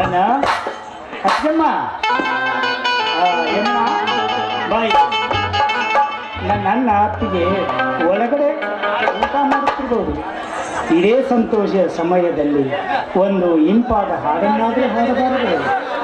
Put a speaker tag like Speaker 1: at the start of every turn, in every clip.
Speaker 1: ಅಣ್ಣ ಅಜ್ಜಮ್ಮ ಎಮ್ಮ ಬಾಯ್ ನನ್ನ ಅತ್ತಿಗೆ ಒಳಗಡೆ ಊಟ ಮಾಡುತ್ತಿರ್ಬೋದು. ಇದೇ ಸಂತೋಷ ಸಮಯದಲ್ಲಿ ಒಂದು ಇಂಪಾದ ಹಾಡನ್ನಾದರೂ ಹಾಡಬಾರದು.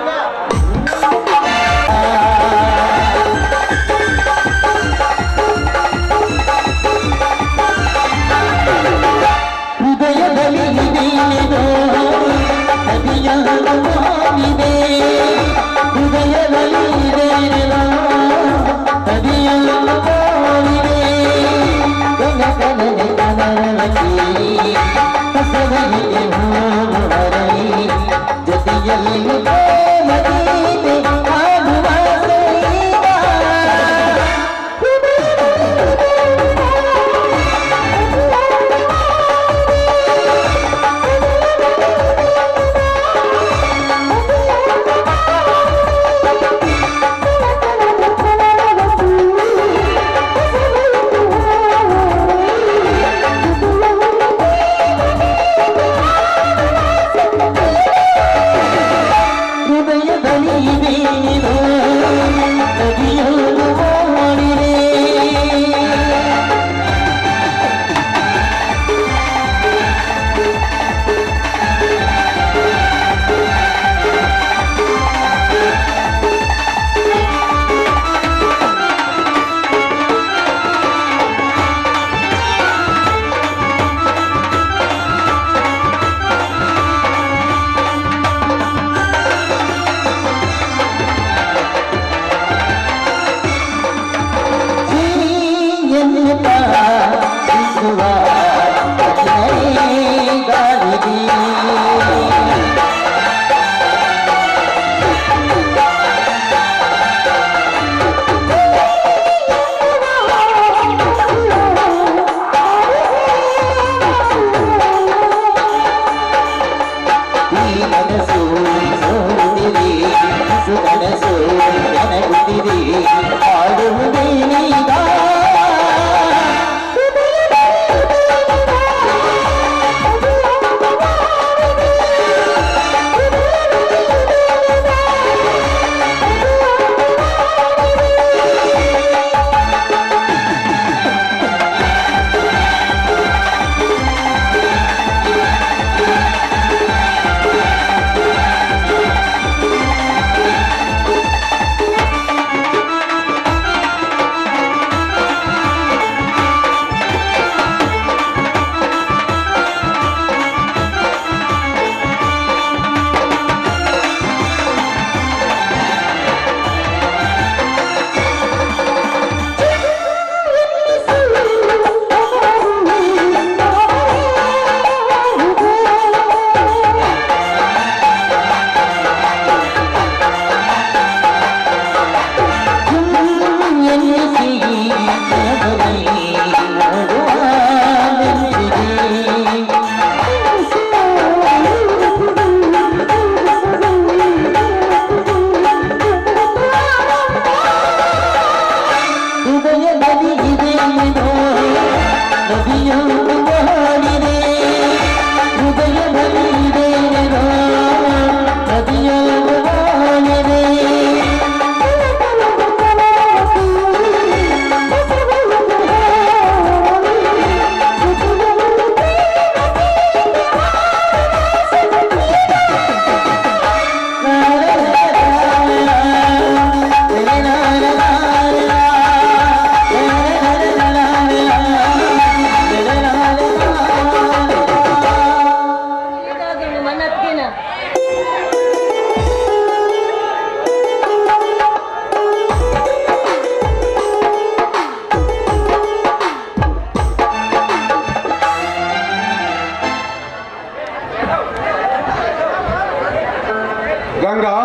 Speaker 2: ಗಂಗಾ,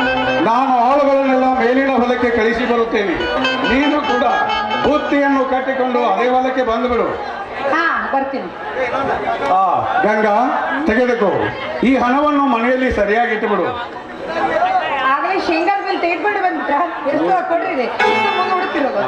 Speaker 2: ನಾನು ಆಳುಗಳನ್ನೆಲ್ಲ ಮೇಲಿನ ಹೊಲಕ್ಕೆ ಕಳಿಸಿ ಬರುತ್ತೇನೆ. ನೀನು ಕೂಡ ಬುತ್ತಿಯನ್ನು ಕಟ್ಟಿಕೊಂಡು ಅದೇ ಹೊಲಕ್ಕೆ ಬಂದುಬಿಡು.
Speaker 3: ಬರ್ತೀನಿ.
Speaker 2: ಗಂಗಾ, ತೆಗೆದುಕೋ. ಈ ಹಣವನ್ನು ಮನೆಯಲ್ಲಿ ಸರಿಯಾಗಿ ಇಟ್ಟುಬಿಡು.
Speaker 3: ಆಗಲೇ ಶೇಂಗಾದ ಮೇಲೆ ತೆಗೆದ್ಬಿಟ್ಟು ಬಂದ್ಬಿಟ್ರ ಎಷ್ಟು ಕೊಡ್ರಿ ಹುಡುಕ್ತಿರೋದು.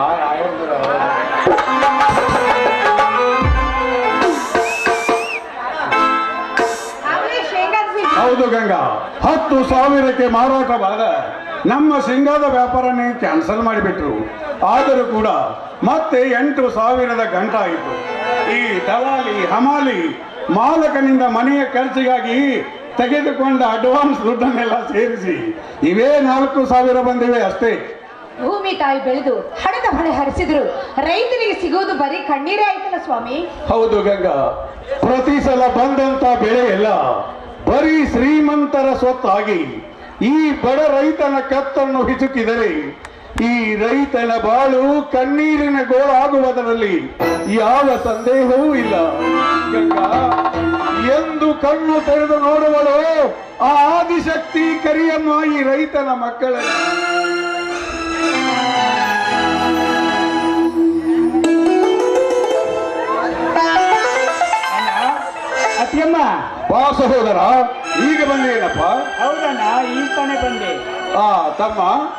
Speaker 2: ಹೌದು ಹೌದು ಗಂಗಾ, 10,000ಕ್ಕೆ ಮಾರಾಟವಾದ ನಮ್ಮ ಶೇಂಗಾದ ವ್ಯಾಪಾರನೇ ಕ್ಯಾನ್ಸಲ್ ಮಾಡಿಬಿಟ್ರು. ಆದರೂ ಕೂಡ ಮತ್ತೆ 8,000 ಗಂಟಾಯಿತು. ಈ ದಲಾಲಿ ಹಮಾಲಿ ಮಾಲಕನಿಂದ ಮನೆಯ ಖರ್ಚಿಗಾಗಿ ತೆಗೆದುಕೊಂಡ ಅಡ್ವಾನ್ಸ್ ದುಡ್ಡನ್ನೆಲ್ಲ ಸೇರಿಸಿ ಇವೇ 4,000 ಬಂದಿವೆ ಅಷ್ಟೇ.
Speaker 3: ಭೂಮಿ ತಾಯಿ ಬೆಳೆದು ಹಣದ ಹೊಳೆ ಹರಿಸಿದ್ರು ರೈತನಿಗೆ ಸಿಗೋದು ಬರೀ ಕಣ್ಣೀರೇ ಆಯ್ತಲ್ಲ ಸ್ವಾಮಿ.
Speaker 2: ಹೌದು ಗಂಗಾ, ಪ್ರತಿ ಸಲ ಬಂದಂತ ಬೆಳೆ ಎಲ್ಲ ಬರೀ ಶ್ರೀಮಂತರ ಸ್ವತ್ತಾಗಿ ಈ ಬಡ ರೈತನ ಕತ್ತನ್ನು ಹಿಸುಕಿದರೆ ಈ ರೈತನ ಬಾಳು ಕಣ್ಣೀರಿನ ಗೋಳಾಗುವುದರಲ್ಲಿ ಯಾವ ಸಂದೇಹವೂ ಇಲ್ಲ. ಗಂಗಾ, ಎಂದು ಕಣ್ಣು ತೆರೆದು ನೋಡುವಳು ಆ ಆದಿಶಕ್ತಿ ಕರಿಯಮ್ಮ ಈ ರೈತನ ಮಕ್ಕಳನ್ನು.
Speaker 1: ಅತ್ತಿಯಮ್ಮ,
Speaker 2: ಬಾ ಸಹೋದರ, ಈಗ ಬಂದೇನಪ್ಪ?
Speaker 1: ಹೌದಣ್ಣ, ಈ ತಾನೇ ಬಂದೆ.
Speaker 2: ತಮ್ಮ,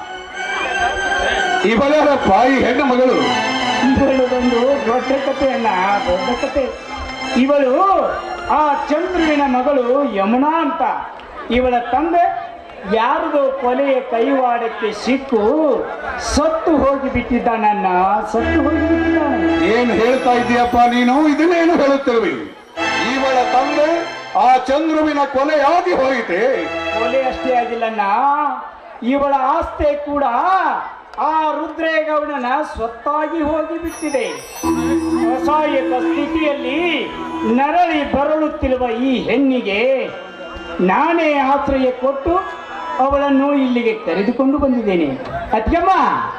Speaker 2: ಇವಳ್ಯಾರಪ್ಪ ಈ ಹೆಣ್ಣು ಮಗಳು?
Speaker 1: ಇವಳು ಒಂದು ದೊಡ್ಡ ಕತೆ ಅಣ್ಣ, ದೊಡ್ಡ ಕತೆ. ಇವಳು ಆ ಚಂದ್ರುವಿನ ಮಗಳು ಯಮುನಾ ಅಂತ. ಇವಳ ತಂದೆ ಯಾರದೋ ಕೊಲೆಯ ಕೈವಾಡಕ್ಕೆ ಸಿಕ್ಕು ಸತ್ತು ಹೋಗಿ ಬಿಟ್ಟಿದ್ದಾನನ್ನ, ಸತ್ತು ಹೋಗಿ ಬಿಟ್ಟಿದ್ದಾನೆ.
Speaker 2: ಏನು ಹೇಳ್ತಾ ಇದ್ದೀಯಪ್ಪ ನೀನು? ಇದನ್ನೇನು ಹೇಳುತ್ತಿರುವಿ? ಇವಳ ತಂದೆ ಆ ಚಂದ್ರುವಿನ ಕೊಲೆಯಾಗಿ ಹೋಯಿತೆ.
Speaker 1: ಕೊಲೆ ಅಷ್ಟೇ ಆಗಿಲ್ಲಣ್ಣ, ಇವಳ ಆಸ್ತಿ ಕೂಡ ಆ ರುದ್ರೇಗೌಡನ ಸ್ವತ್ತಾಗಿ ಹೋಗಿ ಬಿಟ್ಟಿದೆ. ಅಸಹಾಯಕ ಸ್ಥಿತಿಯಲ್ಲಿ ನರಳಿ ಬರಳುತ್ತಿರುವ ಈ ಹೆಣ್ಣಿಗೆ ನಾನೇ ಆಶ್ರಯ ಕೊಟ್ಟು ಅವಳನ್ನು ಇಲ್ಲಿಗೆ ಕರೆದುಕೊಂಡು ಬಂದಿದ್ದೇನೆ. ಅತ್ಯಮ್ಮ,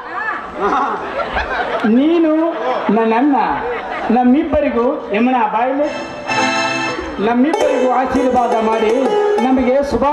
Speaker 1: ನೀನು ನನ್ನಣ್ಣ, ನಮ್ಮಿಬ್ಬರಿಗೂ ಯಮುನಾ ಬಾಯಿಲೆ, ನಮ್ಮಿಬ್ಬರಿಗೂ ಆಶೀರ್ವಾದ ಮಾಡಿ ನಮಗೆ ಶುಭ.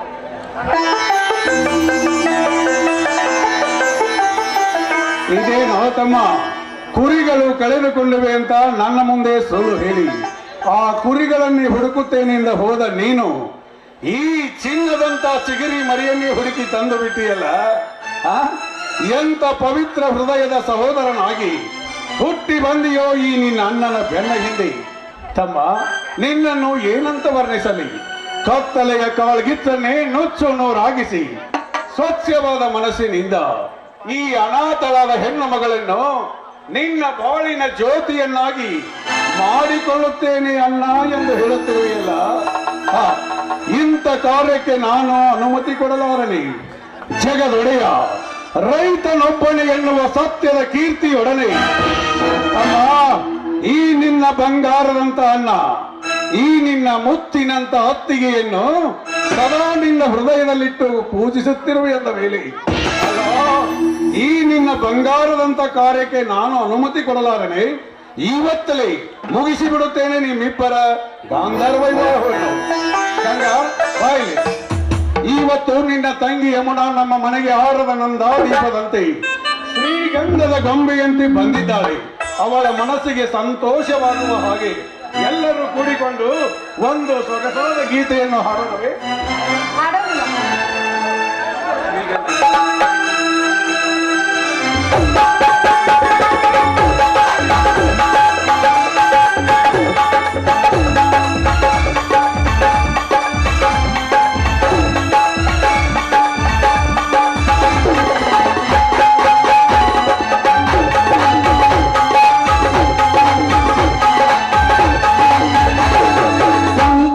Speaker 2: ಇದೇನೋ ತಮ್ಮ, ಕುರಿಗಳು ಕಳೆದುಕೊಂಡಿವೆ ಅಂತ ನನ್ನ ಮುಂದೆ ಸುಳ್ಳು ಹೇಳಿ ಆ ಕುರಿಗಳನ್ನೇ ಹುಡುಕುತ್ತೇನೆಂದ ಹೋದ ನೀನು ಈ ಚಿನ್ನದಂತ ಚಿಗಿರಿ ಮರಿಯನ್ನೇ ಹುಡುಕಿ ತಂದು ಬಿಟ್ಟಿಯಲ್ಲ. ಎಂತ ಪವಿತ್ರ ಹೃದಯದ ಸಹೋದರನಾಗಿ ಹುಟ್ಟಿ ಬಂದಿಯೋ ಈ ನಿನ್ನ ಅಣ್ಣನ ಬೆನ್ನ ಹಿಂದೆ. ತಮ್ಮ, ನಿನ್ನನ್ನು ಏನಂತ ವರ್ಣಿಸಲಿ? ಕತ್ತಲೆಯ ಕಾಳ್ಗಿತ್ತನ್ನೇ ನುಚ್ಚು ನೂರಾಗಿಸಿ ಸ್ವಚ್ಛವಾದ ಮನಸ್ಸಿನಿಂದ ಈ ಅನಾಥಳಾದ ಹೆಣ್ಣು ಮಗಳನ್ನು ನಿನ್ನ ಬಾಳಿನ ಜ್ಯೋತಿಯನ್ನಾಗಿ ಮಾಡಿಕೊಳ್ಳುತ್ತೇನೆ ಅಣ್ಣ ಎಂದು ಹೇಳುತ್ತಿರುವೆಯಲ್ಲ. ಇಂಥ ಕಾರ್ಯಕ್ಕೆ ನಾನು ಅನುಮತಿ ಕೊಡಲಾರನೆ. ಜಗದೊಡೆಯ ರೈತನೊಬ್ಬನೇ ಎನ್ನುವ ಸತ್ಯದ ಕೀರ್ತಿಯೊಡನೆ ಅಮ್ಮ, ಈ ನಿನ್ನ ಬಂಗಾರದಂತ ಅಣ್ಣ, ಈ ನಿನ್ನ ಮುತ್ತಿನಂತ ಅತ್ತಿಗೆಯನ್ನು ಸದಾ ನಿನ್ನ ಹೃದಯದಲ್ಲಿಟ್ಟು ಪೂಜಿಸುತ್ತಿರುವೆ ಎಂದ ಮೇಲೆ ಈ ನಿನ್ನ ಬಂಗಾರದಂತ ಕಾರ್ಯಕ್ಕೆ ನಾನು ಅನುಮತಿ ಕೊಡಲಾರನೆ. ಇವತ್ತಲೇ ಮುಗಿಸಿ ಬಿಡುತ್ತೇನೆ ನಿಮ್ಮಿಬ್ಬರ ಗಾಂಧರ್ವ ವಿವಾಹವನ್ನು. ಗಂಗಾ, ಬಾಯಿಲೆ. ಇವತ್ತು ನಿನ್ನ ತಂಗಿ ಯಮುನಾ ನಮ್ಮ ಮನೆಗೆ ಆರದ ನಂದ ದೀಪದಂತೆ ಶ್ರೀಗಂಧದ ಗೊಂಬೆಯಂತೆ ಬಂದಿದ್ದಾಳೆ. ಅವಳ ಮನಸ್ಸಿಗೆ ಸಂತೋಷವಾಗುವ ಹಾಗೆ ಎಲ್ಲರೂ ಕೂಡಿಕೊಂಡು ಒಂದು ಸೊಗಸಾದ ಗೀತೆಯನ್ನು ಹಾಡೋಣವೇ?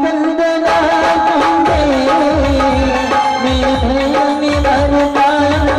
Speaker 4: ಸಂಕಲ್ಪದ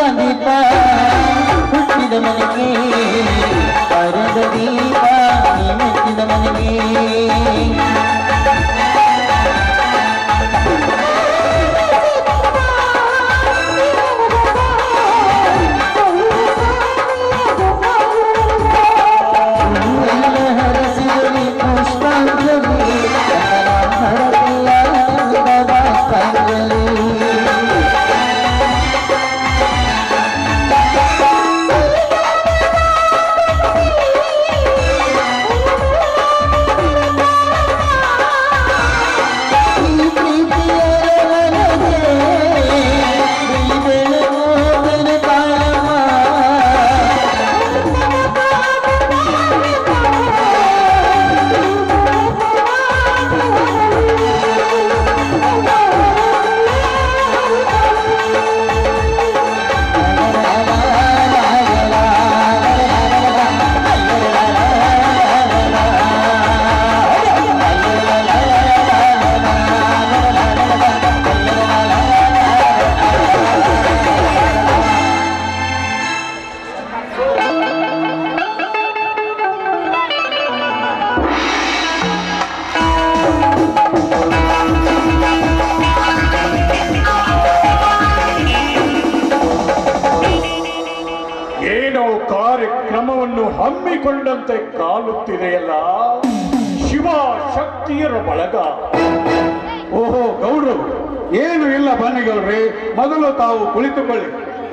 Speaker 4: ದೀಪ ಹುಟ್ಟಿದ ಮನೆಗೆ ಅರದ ದೀಪ ನೀ ಮೆಚ್ಚಿದ ಮನೆಗೆ
Speaker 2: ಕಾರ್ಯಕ್ರಮವನ್ನು ಹಮ್ಮಿಕೊಂಡಂತೆ ಕಾಣುತ್ತಿದೆಯಲ್ಲ ಶಿವ ಶಕ್ತಿಯರ ಬಳಗ. ಓಹೋ ಗೌಡ್ರು, ಏನು ಇಲ್ಲ ಬನ್ನಿ ಗೌಡ್ರಿ, ಮೊದಲು ತಾವು ಕುಳಿತುಕೊಳ್ಳಿ.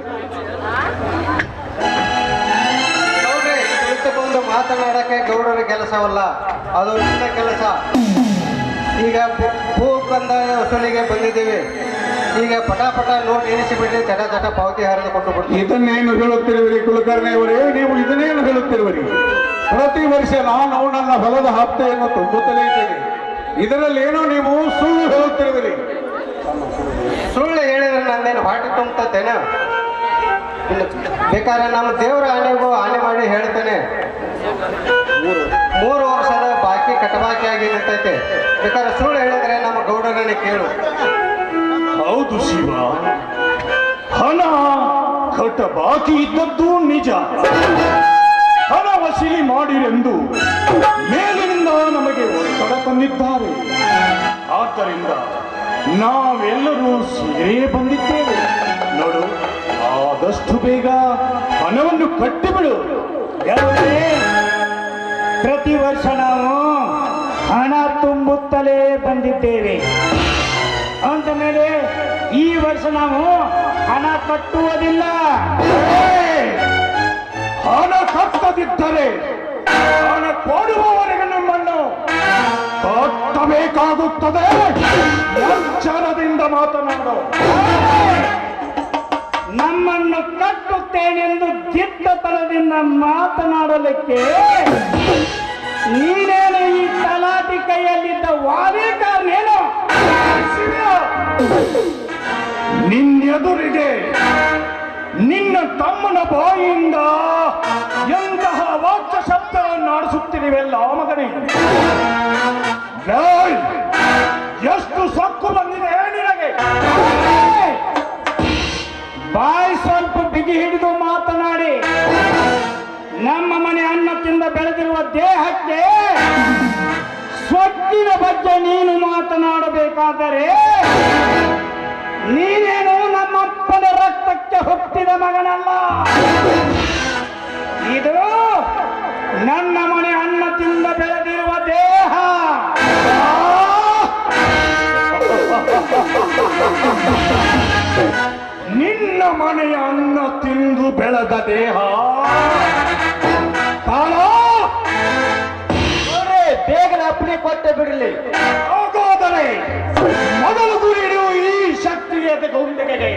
Speaker 5: ಕುಳಿತುಕೊಂಡು ಮಾತನಾಡಕ್ಕೆ ಗೌಡರ ಕೆಲಸವಲ್ಲ, ಅದು ನನ್ನ ಕೆಲಸ. ಈಗ ಭೂ ಕಂದಾಯ ವಸೂಲಿಗೆ ಬಂದಿದ್ದೇವೆ. ಈಗ ಪಟಾಪಟ ನೋಟ್ ಎನಿಸಿಬಿಟ್ಟು ಚಟ ಚಟ ಪಾವತಿ ಹರಿದುಕೊಂಡು ಬಿಡ್ತೀವಿ.
Speaker 2: ಇದನ್ನೇನು ಹೇಳುತ್ತಿರುವಿರಿ ಕುಲಕರ್ಣಿಯವರೇ? ನೀವು ಇದನ್ನೇನು ಹೇಳುತ್ತಿರುವಿರಿ? ಪ್ರತಿ ವರ್ಷ ನಾನು ನನ್ನ ಹೊಲದ ಹಪ್ತೆಯನ್ನು ತುಂಬುತ್ತಲೇ ಇದ್ದೇನೆ. ಇದರಲ್ಲಿ ಏನೋ ನೀವು ಸುಳ್ಳು ಹೇಳುತ್ತಿರುವಿರಿ.
Speaker 5: ಸುಳ್ಳು ಹೇಳಿದ್ರೆ ನಂದೇನು ಹಾಟಿ ತುಂಬುತ್ತೇನೆ? ಬೇಕಾದ್ರೆ ನಮ್ಮ ದೇವರ ಆನೆಗೂ ಆನೆ ಮಾಡಿ ಹೇಳ್ತೇನೆ. 3 ವರ್ಷದ ಬಾಕಿ ಕಟಬಾಕಿಯಾಗಿ ನಿಂತೈತೆ. ಬೇಕಾದ್ರೆ ಸುಳ್ಳು ಹೇಳಿದ್ರೆ ನಮ್ಮ ಗೌಡರನ್ನೇ ಕೇಳು.
Speaker 2: ಹೌದು ಶಿವ, ಹಣ ಕಟ ಬಾಕಿ ಇದ್ದದ್ದು ನಿಜ. ಹಣ ವಸೂಲಿ ಮಾಡಿರೆಂದು ಮೇಲಿನಿಂದ ನಮಗೆ ಒತ್ತಡ ತಂದಿದ್ದಾರೆ. ಆದ್ದರಿಂದ ನಾವೆಲ್ಲರೂ ಸೇರೇ ಬಂದಿದ್ದೇವೆ. ನೋಡು, ಆದಷ್ಟು ಬೇಗ ಹಣವನ್ನು ಕಟ್ಟಿಬಿಡು.
Speaker 1: ಪ್ರತಿ ವರ್ಷ ನಾವು ಹಣ ತುಂಬುತ್ತಲೇ ಬಂದಿದ್ದೇವೆ. ಅಂದ ಮೇಲೆ ಈ ವರ್ಷ ನಾವು ಹಣ ಕಟ್ಟುವುದಿಲ್ಲ.
Speaker 2: ಹಣ ಕಟ್ಟದಿದ್ದರೆ ಹಣ ಕೊಡುವವರೆಗೆ ನಮ್ಮನ್ನು ಕಟ್ಟಬೇಕಾಗುತ್ತದೆ. ಎಚ್ಚರದಿಂದ ಮಾತನಾಡು.
Speaker 1: ನಮ್ಮನ್ನು ಕಟ್ಟುತ್ತೇನೆಂದು ದಿಟ್ಟತನದಿಂದ ಮಾತನಾಡಲಿಕ್ಕೆ ನೀನೇನು ಈ ತಲಾಟಿ ಕೈಯಲ್ಲಿದ್ದ ವಾದೇಕಾರನೇನು?
Speaker 2: ನಿನ್ನೆದುರಿಗೆ ನಿನ್ನ ತಮ್ಮನ ಬಾಯಿಯಿಂದ ಎಂತಹ ವಾಕ್ಯ ಶಬ್ದವನ್ನು ಆಡಿಸುತ್ತಿರುವೆಲ್ಲ ಮಗನೇ. ಎಷ್ಟು ಸೊಕ್ಕು ಬಂದಿದೆ ನಿನಗೆ?
Speaker 1: ಬಾಯಿ ಸ್ವಲ್ಪ ಬಿಗಿ ಹಿಡಿದು ಮಾತನಾಡಿ. ನಮ್ಮ ಮನೆ ಅನ್ನ ತಿಂದ ಬೆಳೆದಿರುವ ದೇಹಕ್ಕೆ ಸ್ವತ್ತಿನ ಬಗ್ಗೆ ನೀನು ಮಾತನಾಡಬೇಕಾದರೆ ನೀನೇನು ನಮ್ಮಪ್ಪನ ರಕ್ತಕ್ಕೆ ಹುಟ್ಟಿದ ಮಗನಲ್ಲ. ಇದು ನನ್ನ ಮನೆ ಅನ್ನ ತಿಂದ ಬೆಳೆದಿರುವ ದೇಹ.
Speaker 2: ನಿನ್ನ ಮನೆಯ ಅನ್ನ ತಿಂದು ಬೆಳೆದ ದೇಹ
Speaker 1: ಬೇಗನೆ ಅಪ್ಪಣೆ ಕೊಟ್ಟೆ ಬಿಡಲಿ.
Speaker 2: ಹಾಗಾದರೆ ಮೊದಲು ಗುರಿಡು ಈ ಶಕ್ತಿಯ ಗುಂಡಿಗೆ.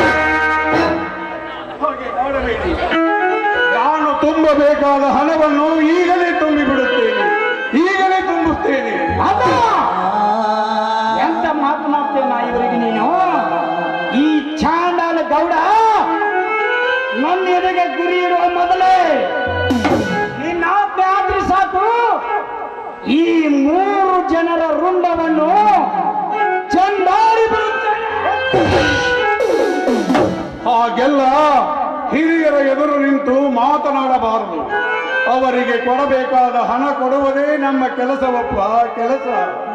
Speaker 2: ಹಾಗೆ ಮಾಡಬೇಡಿ. ನಾನು ತುಂಬಬೇಕಾದ ಹಣವನ್ನು ಈಗಲೇ ತುಂಬಿಬಿಡುತ್ತೇನೆ, ಈಗಲೇ ತುಂಬುತ್ತೇನೆ.
Speaker 1: ಎಂತ ಮಾತನಾಡ್ತೇನೆ ಇವರಿಗೆ ನೀನು? ಈ ಚಾಂಡಾಲ ಗೌಡ ನನ್ನ ಎದೆಗೆ ಗುರಿ ಇಡುವ ಮೊದಲೇ ನಿನ್ನ ಆಜ್ಞೆ ಆದ್ರೆ ಸಾಕು, ಈ 3 ಜನರ ರುಂಡವನ್ನು ಚಂಡಾಡಿ ಬರುತ್ತೇನೆ.
Speaker 2: ಹಾಗೆಲ್ಲ ಹಿರಿಯರ ಎದುರು ನಿಂತು ಮಾತನಾಡಬಾರದು. ಅವರಿಗೆ ಕೊಡಬೇಕಾದ ಹಣ ಕೊಡುವುದೇ ನಮ್ಮ ಕೆಲಸವಪ್ಪ, ಕೆಲಸ.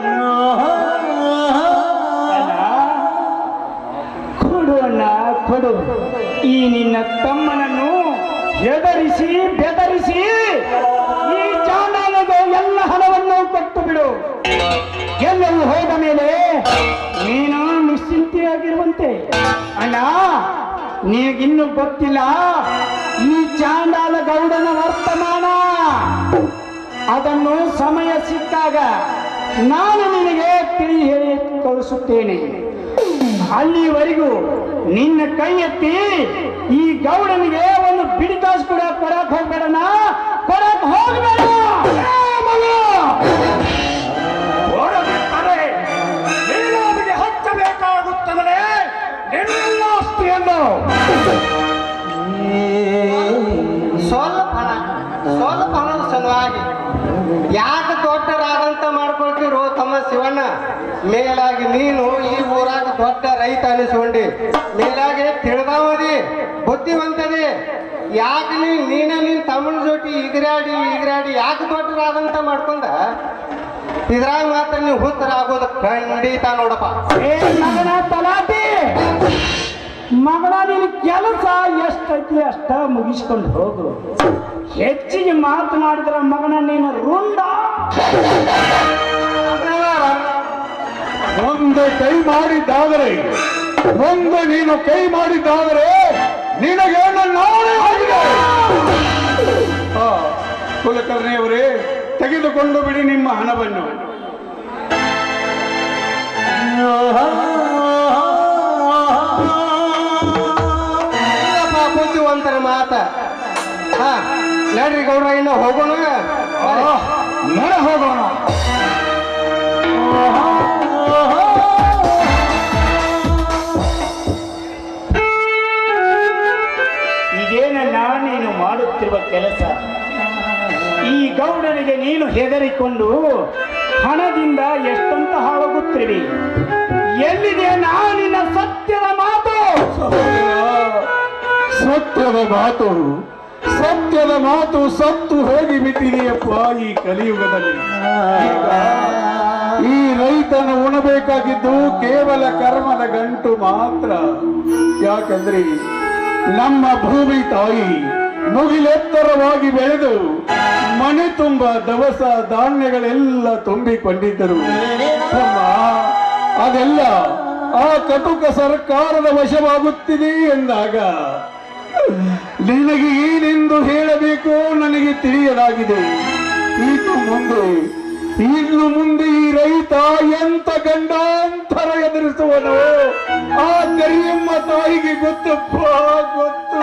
Speaker 1: ಕೊಡು ಅಣ್ಣ, ಕೊಡು. ಈ ನಿನ್ನ ತಮ್ಮನನ್ನು ಹೆದರಿಸಿ ಬೆದರಿಸಿ ಈ ಚಾಂಡಾಲದ ಎಲ್ಲ ಹಣವನ್ನು ಕೊಟ್ಟು ಬಿಡು. ಎಲ್ಲವೂ ಹೋದ ಮೇಲೆ ನೀನು ನಿಶ್ಚಿಂತೆಯಾಗಿರುವಂತೆ. ಅಣ್ಣ, ನಿನಗಿನ್ನೂ ಗೊತ್ತಿಲ್ಲ ಈ ಚಾಂಡಾಲ ಗೌಡನ ವರ್ತಮಾನ. ಅದನ್ನು ಸಮಯ ಸಿಕ್ಕಾಗ ನಾನು ನಿನಗೆ ತಿಳಿ ಹೇಳಿ ತೋರಿಸುತ್ತೇನೆ. ಅಲ್ಲಿವರೆಗೂ ನಿನ್ನ ಕೈ ಎತ್ತಿ ಈ ಗೌಡನಿಗೆ ಒಂದು ಬಿಡಿತಾಸು ಕೂಡ ಕೊಡಕ್ ಹೋಗ್ಬೇಡಣ, ಕೊಡಕ್ ಹೋಗ್ಬೇಡ. ನೀನಾದಿಗೆ ಹಚ್ಚಬೇಕಾಗುತ್ತದೆ ನಿನ್ನೆಲ್ಲ ಆಸ್ತಿಯನ್ನು.
Speaker 5: ಸ್ವಲ್ಪ ಹಣದ ಸಲುವಾಗಿ ಯಾಕೆ ದೊಡ್ಡರಾದಂತ ಮಾಡ್ಕೊಳ್ತಿರೋ ತಮ್ಮ ಶಿವಣ್ಣ? ಮೇಲಾಗಿ ನೀನು ಈ ಊರಾಗ ದೊಡ್ಡ ರೈತ ಅನಿಸ್ಕೊಂಡಿ, ಮೇಲಾಗಿ ತಿಳಿದವದಿ, ಬುದ್ಧಿವಂತದಿ. ಯಾಕೆ ನೀನ ನಿನ್ ತಮ್ಮನ ಜೊತೆ ಈಗರಾಡಿ ಯಾಕೆ ದೊಡ್ಡರಾದಂತ ಮಾಡ್ಕೊಂಡ? ಇದ್ರಾಗ ಮಾತ್ರ ನೀವು ಹುತ್ತರಾಗೋದು ಖಂಡಿತ ನೋಡಪ್ಪ.
Speaker 1: ಮಗನ ತಲಾಟಿ, ಮಗನ ನಿನ್ನ ಕೆಲಸ ಎಷ್ಟೈತಿ ಅಷ್ಟ ಮುಗಿಸ್ಕೊಂಡು ಹೋಗು. ಹೆಚ್ಚಿಗೆ ಮಾತನಾಡಿದ್ರ ಮಗನ ನೀನು ರುಂಡ.
Speaker 2: ಒಂದು ಕೈ ಮಾಡಿದ್ದಾದರೆ, ಒಂದು ನೀನು ಕೈ ಮಾಡಿದ್ದಾದರೆ ನಿನಗೆ ನಾನೇ ಆಗಿದೆ. ಕುಲಕರ್ಣಿಯವರೇ, ತೆಗೆದುಕೊಂಡು ಬಿಡಿ ನಿಮ್ಮ ಹಣವನ್ನು.
Speaker 5: ಬುದ್ಧಿವಂತರ ಮಾತ. ನಡ್ರಿ ಗೌಡ್ರ, ಇನ್ನು ಹೋಗೋಣ.
Speaker 2: ನಡ ಹೋಗೋಣ.
Speaker 1: ಇದೇನನ್ನ ನೀನು ಮಾಡುತ್ತಿರುವ ಕೆಲಸ? ಈ ಗೌಡನಿಗೆ ನೀನು ಹೆದರಿಕೊಂಡು ಹಣದಿಂದ ಎಷ್ಟಂತ ಹಾಳಾಗುತ್ತಿರಿ. ಎಲ್ಲಿದೆ ನಿನ್ನ ಸತ್ಯದ ಮಾತು?
Speaker 2: ಸತ್ಯದ ಮಾತು ಸತ್ತು ಹೋಗಿ ಬಿಟ್ಟಿದೆಯಪ್ಪ ಈ ಕಲಿಯುಗದಲ್ಲಿ. ಈ ರೈತನು ಉಣಬೇಕಾಗಿದ್ದು ಕೇವಲ ಕರ್ಮದ ಗಂಟು ಮಾತ್ರ. ಯಾಕಂದ್ರೆ ನಮ್ಮ ಭೂಮಿ ತಾಯಿ ಮುಗಿಲೆತ್ತರವಾಗಿ ಬೆಳೆದು ಮನೆ ತುಂಬ ದವಸ ಧಾನ್ಯಗಳೆಲ್ಲ ತುಂಬಿಕೊಂಡಿದ್ದರು. ಅದೆಲ್ಲ ಆ ಕಟುಕ ಸರ್ಕಾರದ ವಶವಾಗುತ್ತಿದೆ ಎಂದಾಗ ನಿನಗೆ ಏನೆಂದು ಹೇಳಬೇಕು ನನಗೆ ತಿಳಿಯಲಾಗಿದೆ. ಇನ್ನು ಮುಂದೆ ಈ ರೈತ ಎಂತ ಗಂಡಾಂತರ ಎದುರಿಸುವನು ಆ ಕರಿಯಮ್ಮ ತಾಯಿಗೆ ಗೊತ್ತಪ್ಪ, ಗೊತ್ತು.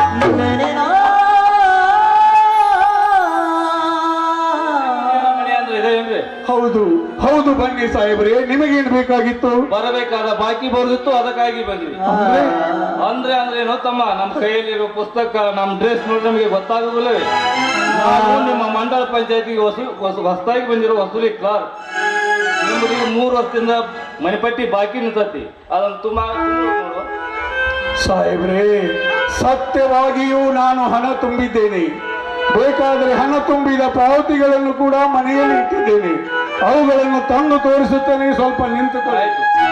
Speaker 2: ಹೌದು ಹೌದು, ಬನ್ನಿ ಸಾಹೇಬ್ರೆ, ನಿಮಗೇನು ಬೇಕಾಗಿತ್ತು?
Speaker 6: ಬರಬೇಕಾದ ಬಾಕಿ ಬರುದಿತ್ತು, ಅದಕ್ಕಾಗಿ ಬಂದ್ವಿ. ಅಂದ್ರೆ ಏನೋ ತಮ್ಮ, ನಮ್ಮ ಕೈಯಲ್ಲಿರೋ ಪುಸ್ತಕ, ನಮ್ಮ ಡ್ರೆಸ್ ನೋಡಿ ನಮಗೆ ಗೊತ್ತಾಗುದಿಲ್ಲವೇ? ನಾವು ನಿಮ್ಮ ಮಂಡಲ ಪಂಚಾಯತಿಗೆ ಹೊಸದಾಗಿ ಬಂದಿರೋ ವಸೂಲಿ ಕ್ಲಾರ್ಕ್. ನಿಮಗೆ 3 ವರ್ಷದಿಂದ ಮನೆಪಟ್ಟಿ ಬಾಕಿ ನಿಂತತಿ, ಅದನ್ನು ತುಂಬಾ ನೋಡು
Speaker 2: ಸಾಹೇಬ್ರೆ. ಸತ್ಯವಾಗಿಯೂ ನಾನು ಹಣ ತುಂಬಿದ್ದೇನೆ. ಬೇಕಾದರೆ ಹಣ ತುಂಬಿದ ಪಾವತಿಗಳನ್ನು ಕೂಡ ಮನೆಯಲ್ಲಿ ಇಟ್ಟಿದ್ದೇನೆ. ಅವುಗಳನ್ನು ತಂದು ತೋರಿಸುತ್ತೇನೆ, ಸ್ವಲ್ಪ ನಿಂತುಕೊಳ್ಳಿ.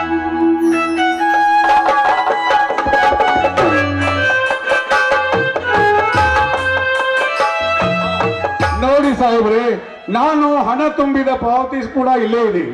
Speaker 2: ನೋಡಿ ಸಾಹೇಬ್ರೆ, ನಾನು ಹಣ ತುಂಬಿದ ಪಾವತಿ ಕೂಡ ಇಲ್ಲೇ ಇದೆ.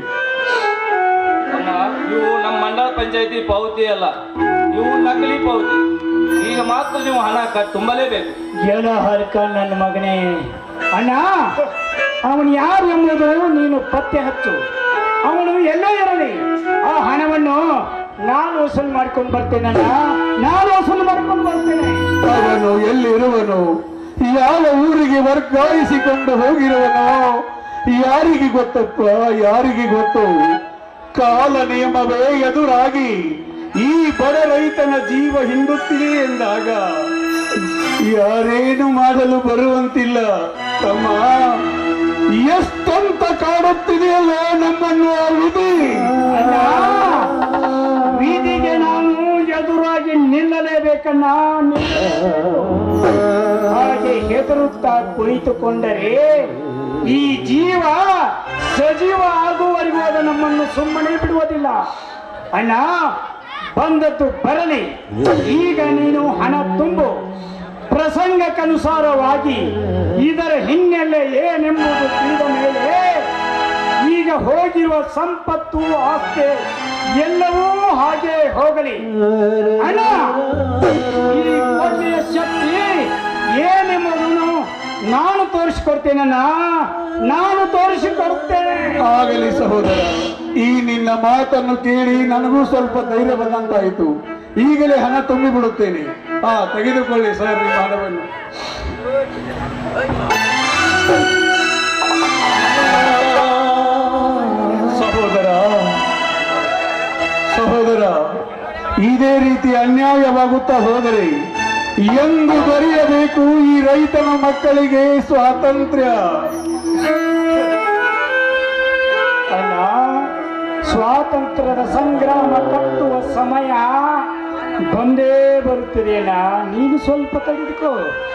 Speaker 6: ಇವು ನಮ್ಮ ಮಂಡಲ ಪಂಚಾಯತಿ ಪಾವತಿ ಅಲ್ಲ, ಇವು ನಕಲಿ ಪಾವತಿ. ಈಗ ಮಾತ್ರ ನೀವು ಹಣ ತುಂಬಲೇಬೇಕು.
Speaker 1: ಏನೋ ಹರ್ಕ ನನ್ನ ಮಗನೇ. ಅಣ್ಣ, ಅವನು ಯಾರು ಎಂಬುದು ನೀನು ಪತ್ತೆ ಹಚ್ಚು. ಅವನು ಎಲ್ಲೋ ಇರಲಿ, ಆ ಹಣವನ್ನು ನಾನು ವಸೂಲು ಮಾಡ್ಕೊಂಡು ಬರ್ತೇನಣ್ಣ, ನಾನು ವಸೂಲು ಮಾಡ್ಕೊಂಡು ಬರ್ತೇನೆ.
Speaker 2: ಅವನು ಎಲ್ಲಿರುವನು, ಯಾವ ಊರಿಗೆ ವರ್ಗಾಯಿಸಿಕೊಂಡು ಹೋಗಿರುವನೋ ಯಾರಿಗೆ ಗೊತ್ತಪ್ಪ, ಯಾರಿಗೆ ಗೊತ್ತು? ಕಾಲ ನಿಯಮವೇ ಎದುರಾಗಿ ಈ ಬಡ ರೈತನ ಜೀವ ಹಿಂಡುತ್ತಿದೆ ಎಂದಾಗ ಯಾರೇನು ಮಾಡಲು ಬರುವಂತಿಲ್ಲ. ತಮ್ಮ, ಎಷ್ಟಂತ ಕಾಡುತ್ತಿದೆಯಲ್ಲ ನಮ್ಮನ್ನು ಆ ವಿಧಿ.
Speaker 1: ವಿಧಿಗೆ ನಾನು ಎದುರಾಗಿ ನಿಲ್ಲಲೇಬೇಕು. ನಿಲ್ಲಿಸಬೇಕನ್ನ ಹಾಗೆ ಹೆದರುತ್ತಾ ಕುಳಿತುಕೊಂಡರೆ ಈ ಜೀವ ಸಜೀವ ಆಗುವವರೆಗೂ ಅದು ನಮ್ಮನ್ನು ಸುಮ್ಮನೆ ಬಿಡುವುದಿಲ್ಲ. ಅಣ್ಣ, ಬಂದದ್ದು ಬರಲಿ. ಈಗ ನೀನು ಹಣ ತುಂಬು. ಪ್ರಸಂಗಕ್ಕನುಸಾರವಾಗಿ ಇದರ ಹಿನ್ನೆಲೆ ಏನೆಂಬುದು ತಿಳಿದ ಮೇಲೆ ಈಗ ಹೋಗಿರುವ ಸಂಪತ್ತು ಆಸ್ತಿ ಎಲ್ಲವೂ ಹಾಗೆ ಹೋಗಲಿ. ಅಣ್ಣ, ಈ ಕೊನೆಯ ಶಕ್ತಿ ಏನೆಂಬುದನ್ನು ನಾನು ತೋರಿಸಿಕೊಡ್ತೇನಣ್ಣ, ನಾನು ತೋರಿಸಿಕೊಡ್ತೇನೆ.
Speaker 2: ಆಗಲಿ ಸಹೋದರ, ಈ ನಿನ್ನ ಮಾತನ್ನು ಕೇಳಿ ನನಗೂ ಸ್ವಲ್ಪ ಧೈರ್ಯ ಬಂದಂತಾಯಿತು. ಈಗಲೇ ಹಣ ತುಂಬಿ ಬಿಡುತ್ತೇನೆ. ತೆಗೆದುಕೊಳ್ಳಿ ಸರ್ ನಿಮ್ಮ ಹಣವನ್ನು. ಸಹೋದರ, ಇದೇ ರೀತಿ ಅನ್ಯಾಯವಾಗುತ್ತಾ ಹೋದರೆ ಎಂದು ಬರೆಯಬೇಕು ಈ ರೈತನ ಮಕ್ಕಳಿಗೆ ಸ್ವಾತಂತ್ರ್ಯ?
Speaker 1: ಅಲ್ಲ, ಸ್ವಾತಂತ್ರ್ಯದ ಸಂಗ್ರಾಮ ಕಟ್ಟುವ ಸಮಯ ಬಂದೇ ಬರುತ್ತದೆಯಲ್ಲ, ನೀನು ಸ್ವಲ್ಪ ತೆಗೆದುಕೋ.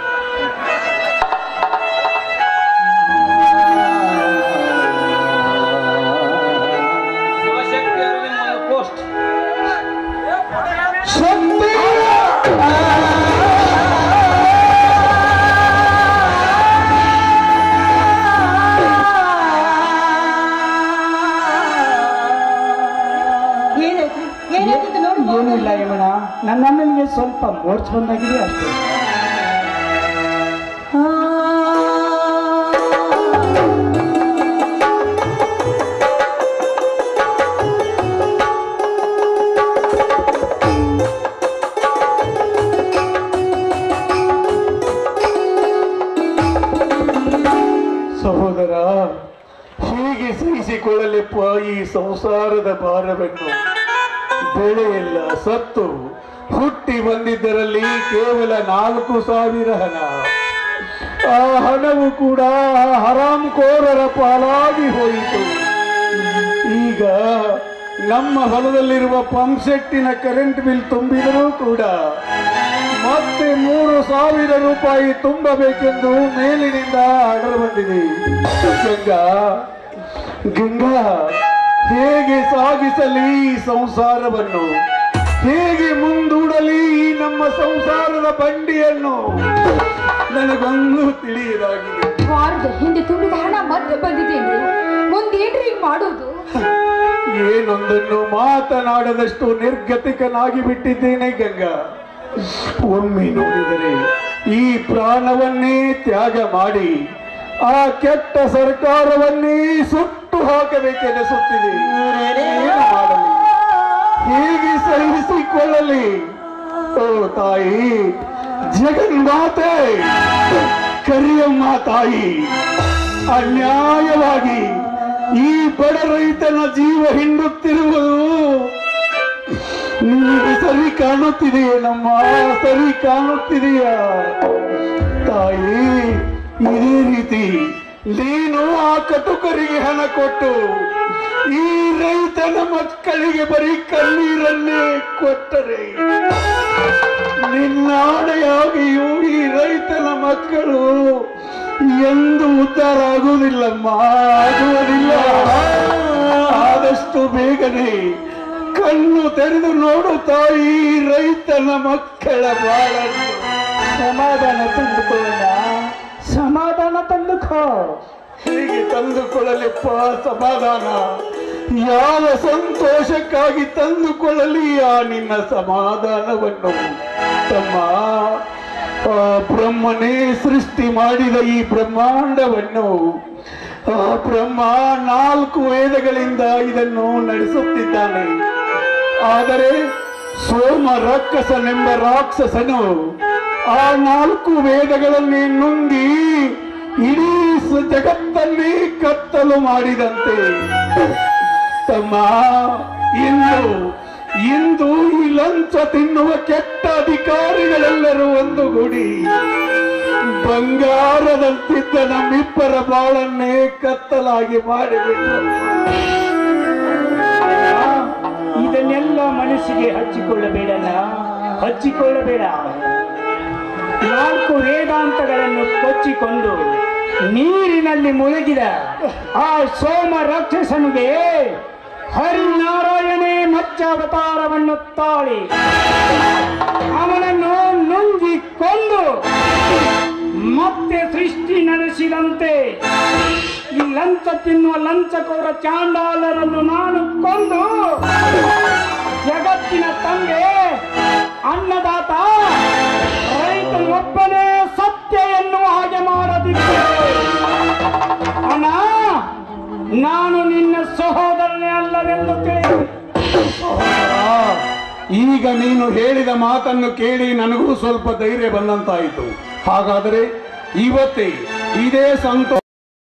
Speaker 6: ಪೋಸ್ಟ್
Speaker 1: ಏನಿಲ್ಲ ಯಮನ, ನನ್ನ ಅಣ್ಣನಿಗೆ ಸ್ವಲ್ಪ ಮೋರ್ಚ್ ಬಂದಾಗಿದೆ ಅಷ್ಟೇ.
Speaker 2: ಸಹೋದರ, ಹೀಗೆ ಸಹಿಸಿಕೊಳ್ಳಲಿಪ್ಪ ಈ ಸಂಸಾರದ ಭಾರವನ್ನು. ಬೆಳೆಯೆಲ್ಲ ಸತ್ತು ಹುಟ್ಟಿ ಬಂದಿದ್ದರಲ್ಲಿ ಕೇವಲ 4,000 ಹಣ. ಆ ಹಣವು ಕೂಡ ಹರಾಮ್ಖೋರರ ಪಾಲಾಗಿ ಹೋಯಿತು. ಈಗ ನಮ್ಮ ಹೊಲದಲ್ಲಿರುವ ಪಂಪ್ ಸೆಟ್ಟಿನ ಕರೆಂಟ್ ಬಿಲ್ ತುಂಬಿದರೂ ಕೂಡ ಮತ್ತೆ 3,000 ರೂಪಾಯಿ ತುಂಬಬೇಕೆಂದು ಮೇಲಿನಿಂದ ಆರ್ಡರ್ ಬಂದಿದೆ. ಗಂಗಾ, ಹೇಗೆ ಸಾಗಿಸಲಿ ಈ ಸಂಸಾರವನ್ನು? ಹೇಗೆ ಮುಂದೂಡಲಿ ಈ ನಮ್ಮ ಸಂಸಾರದ ಬಂಡಿಯನ್ನು? ನನಗೊಂದು ತಿಳಿಯಲಾಗಿದೆ.
Speaker 3: ವಾರದ ಹಿಂದೆ ತುಂಬಿದ ಹಣ ಮತ್ತೆ ಬಂದಿದ್ದೇನೆ. ಮುಂದೇನ್ರಿ ಮಾಡುವುದು?
Speaker 2: ಏನೊಂದನ್ನು ಮಾತನಾಡದಷ್ಟು ನಿರ್ಗತಿಕನಾಗಿ ಬಿಟ್ಟಿದ್ದೇನೆ ಗಂಗಾ. ಒಮ್ಮೆ ನೋಡಿದರೆ ಈ ಪ್ರಾಣವನ್ನೇ ತ್ಯಾಗ ಮಾಡಿ ಆ ಕೆಟ್ಟ ಸರ್ಕಾರವನ್ನೇ ಸುಟ್ಟು ಹಾಕಬೇಕೆನಿಸುತ್ತಿದೆ. ಏನು ಮಾಡಲಿ? ಹೇಗೆ ಸಹಿಸಿಕೊಳ್ಳಲಿ? ಓ ತಾಯಿ ಜಗನ್ಮಾತೆ, ಕರಿಯಮ್ಮ ತಾಯಿ, ಅನ್ಯಾಯವಾಗಿ ಈ ಬಡ ರೈತನ ಜೀವ ಹಿಂಡುತ್ತಿರುವುದು ನಿಮಗೆ ಸರಿ ಕಾಣುತ್ತಿದೆಯೇನಮ್ಮ? ಸರಿ ಕಾಣುತ್ತಿದೆಯಾ ತಾಯಿ? ಇದೇ ರೀತಿ ನೀನು ಆ ಕಟುಕರಿಗೆ ಹಣ ಕೊಟ್ಟು ಈ ರೈತನ ಮಕ್ಕಳಿಗೆ ಬರೀ ಕಣ್ಣೀರನ್ನೇ ಕೊಟ್ಟರೆ ನಿನ್ನಾಣೆಯಾಗಿಯೂ ಈ ರೈತನ ಮಕ್ಕಳು ಎಂದು ಉದ್ಧಾರ ಆಗುವುದಿಲ್ಲಮ್ಮ, ಆಗುವುದಿಲ್ಲ. ಆದಷ್ಟು ಬೇಗನೆ ಕಣ್ಣು ತೆರೆದು ನೋಡು ತಾಯಿ ರೈತನ ಮಕ್ಕಳ ಬಾಳನ್ನು.
Speaker 1: ಸಮಾಧಾನ ತಂದುಕೊಳ್ಳ, ಸಮಾಧಾನ ತಂದುಕೋ.
Speaker 2: ಹೇಗೆ ತಂದುಕೊಳ್ಳಲಿಪ್ಪ ಸಮಾಧಾನ? ಯಾವ ಸಂತೋಷಕ್ಕಾಗಿ ತಂದುಕೊಳ್ಳಲಿ ಆ ನಿನ್ನ ಸಮಾಧಾನವನ್ನು? ತಮ್ಮ, ಆ ಬ್ರಹ್ಮನೇ ಸೃಷ್ಟಿ ಮಾಡಿದ ಈ ಬ್ರಹ್ಮಾಂಡವನ್ನು ಆ ಬ್ರಹ್ಮ 4 ವೇದಗಳಿಂದ ಇದನ್ನು ನಡೆಸುತ್ತಿದ್ದಾನೆ. ಆದರೆ ಸೋಮ ರಕ್ಕಸನೆಂಬ ರಾಕ್ಷಸನು ಆ 4 ವೇದಗಳನ್ನೇ ನುಂಗಿ ಇಡೀ ಜಗತ್ತನ್ನೇ ಕತ್ತಲು ಮಾಡಿದಂತೆ. ತಮ್ಮ, ಇಂದು ಈ ಲಂಚ ತಿನ್ನುವ ಕೆಟ್ಟ ಅಧಿಕಾರಿಗಳೆಲ್ಲರೂ ಒಂದುಗೂಡಿ ಬಂಗಾರದಂತಿದ್ದ ನಮ್ಮಿಬ್ಬರ ಬಾಳನ್ನೇ ಕತ್ತಲಾಗಿ ಮಾಡಿಬಿಟ್ಟರು.
Speaker 1: ಇದನ್ನೆಲ್ಲ ಮನಸ್ಸಿಗೆ ಹಚ್ಚಿಕೊಳ್ಳಬೇಡಲ್ಲ. ಹಚ್ಚಿಕೊಳ್ಳಬೇಡ. 4 ವೇದಾಂತಗಳನ್ನು ಕೊಚ್ಚಿಕೊಂಡು ನೀರಿನಲ್ಲಿ ಮುಳುಗಿದ ಆ ಸೋಮ ರಾಕ್ಷಸನಿಗೆ ಹರಿನಾರಾಯಣೇ ಮತ್ಸ್ಯಾವತಾರವನ್ನು ತಾಳಿ ಅವನನ್ನು ನುಂಗಿಕೊಂಡು ಮತ್ತೆ ಸೃಷ್ಟಿ ನಡೆಸಿದಂತೆ ಈ ಲಂಚ ತಿನ್ನುವ ಲಂಚಕೋರ ಚಾಂಡಾಲರನ್ನು ನಾನು ಕೊಂದು ಜಗತ್ತಿನ ತಂದೆ ಅನ್ನದಾತ ರೈತನೊಬ್ಬನೇ ಸತ್ಯ ಎನ್ನುವ ಹಾಗೆ ಮಾಡದಿದ್ದೆ. ಅಣ್ಣ, ನಾನು ನಿನ್ನ ಸಹೋದರನೇ ಅಲ್ಲವೆಂದು ತಿಳಿದು
Speaker 2: ಈಗ ನೀನು ಹೇಳಿದ ಮಾತನ್ನು ಕೇಳಿ ನನಗೂ ಸ್ವಲ್ಪ ಧೈರ್ಯ ಬಂದಂತಾಯಿತು. ಹಾಗಾದರೆ ಇವತ್ತೇ ಇದೇ ಸಂತೋಷ